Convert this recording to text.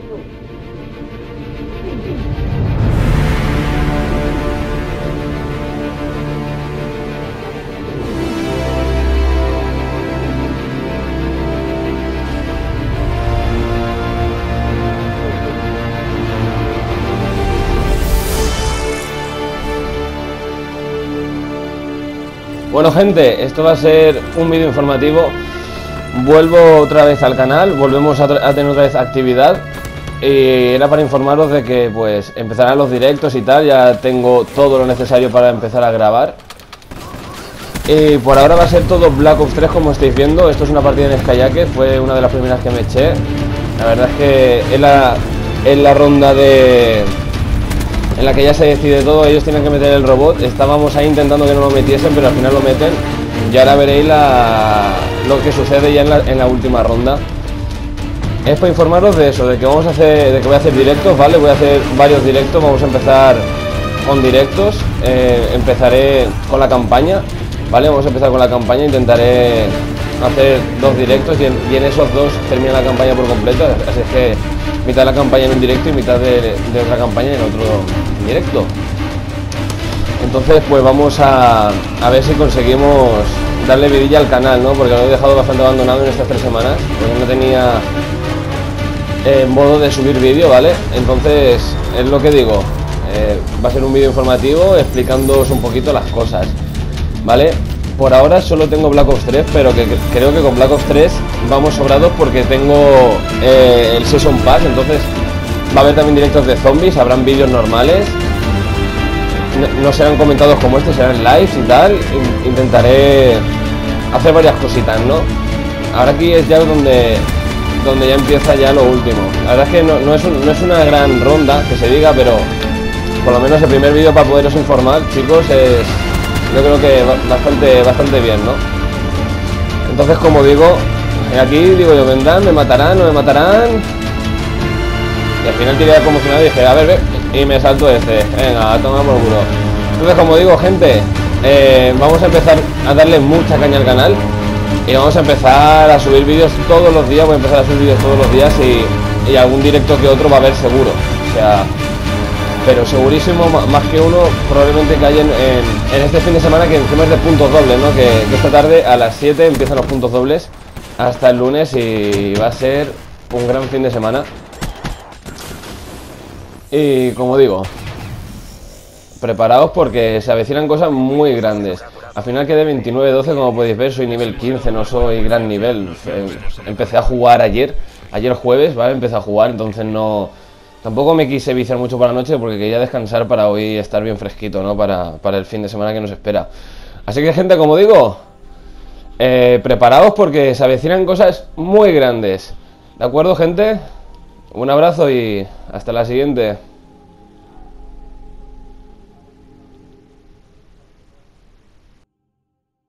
Bueno gente, esto va a ser un vídeo informativo. Vuelvo otra vez al canal, volvemos a tener otra vez actividad. Y era para informaros de que pues empezarán los directos y tal. Ya tengo todo lo necesario para empezar a grabar. Y por ahora va a ser todo Black Ops 3 como estáis viendo. Esto es una partida en Skyjacket, fue una de las primeras que me eché. La verdad es que es la ronda en la que ya se decide todo. Ellos tienen que meter el robot. Estábamos ahí intentando que no lo metiesen, pero al final lo meten. Y ahora veréis lo que sucede ya en la última ronda. Es para informaros de eso, de que voy a hacer directos, ¿vale? Voy a hacer varios directos. Vamos a empezar con directos. Empezaré con la campaña, ¿vale? Vamos a empezar con la campaña. Intentaré hacer 2 directos y en esos 2 termina la campaña por completo. Así es que mitad de la campaña en un directo y mitad de otra campaña en otro directo. Entonces pues vamos a ver si conseguimos darle vidilla al canal, ¿no? Porque lo he dejado bastante abandonado en estas 3 semanas, porque no tenía modo de subir vídeo, ¿vale? Entonces es lo que digo, va a ser un vídeo informativo explicándoos un poquito las cosas, ¿vale? Por ahora solo tengo Black Ops 3, pero creo que con Black Ops 3 vamos sobrados porque tengo el Season Pass. Entonces va a haber también directos de zombies, habrán vídeos normales. No serán comentados como este, serán lives y tal. Intentaré hacer varias cositas, ¿no? Ahora aquí es ya donde ya empieza ya lo último. La verdad es que no es una gran ronda, que se diga, pero por lo menos el primer vídeo para poderos informar, chicos, yo creo que bastante bien, ¿no? Entonces, como digo, aquí digo yo, vendrán, me matarán, no me matarán. Y al final tiré conmocionado y dije, a ver, y me salto venga, a tomar por culo. Entonces, como digo, gente, vamos a empezar a darle mucha caña al canal. Y vamos a empezar a subir vídeos todos los días. Voy a empezar a subir vídeos todos los días y algún directo que otro va a haber seguro. O sea, pero segurísimo, más que uno, probablemente que hay en este fin de semana, que encima es de puntos dobles, ¿no? Que esta tarde a las 7 empiezan los puntos dobles hasta el lunes y va a ser un gran fin de semana. Y como digo, preparaos porque se avecinan cosas muy grandes. Al final quedé 29-12, como podéis ver, soy nivel 15, no soy gran nivel. Empecé a jugar ayer jueves, ¿vale? Empecé a jugar, entonces tampoco me quise viciar mucho para la noche porque quería descansar para hoy estar bien fresquito, ¿no? Para el fin de semana que nos espera. Así que, gente, como digo, preparaos porque se avecinan cosas muy grandes. ¿De acuerdo, gente? Un abrazo y hasta la siguiente.